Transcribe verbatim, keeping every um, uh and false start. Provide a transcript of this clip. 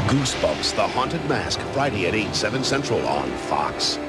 Goosebumps, The Haunted Mask, Friday at eight, seven Central on Fox.